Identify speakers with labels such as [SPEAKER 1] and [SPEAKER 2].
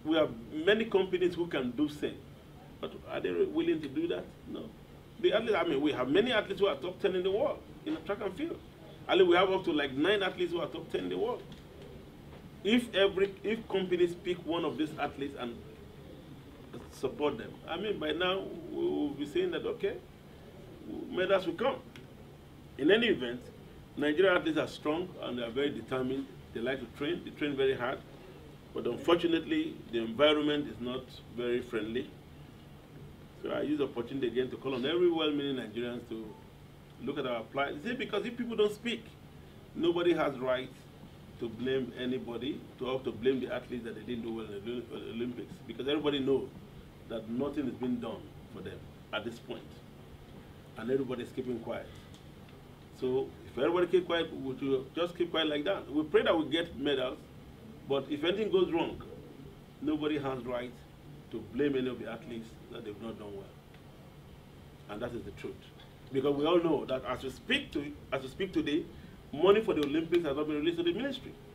[SPEAKER 1] we have many companies who can do same. But are they willing to do that? No. The athletes, I mean, we have many athletes who are top 10 in the world in the track and field. I mean, we have up to like 9 athletes who are top 10 in the world. If companies pick one of these athletes and support them, I mean, by now we will be saying that, okay, medals will come. In any event, Nigerian athletes are strong and they are very determined. They like to train. They train very hard. But unfortunately, the environment is not very friendly. So I use the opportunity again to call on every well-meaning Nigerians to look at our plight. See, because if people don't speak, nobody has right to blame anybody, to blame the athletes that they didn't do well in the Olympics. Because everybody knows that nothing is being done for them at this point. And everybody is keeping quiet. So if everybody keep quiet, we should just keep quiet like that. We pray that we get medals, but if anything goes wrong, nobody has right to blame any of the athletes that they've not done well. And that is the truth. Because we all know that as we speak today, money for the Olympics has not been released to the ministry.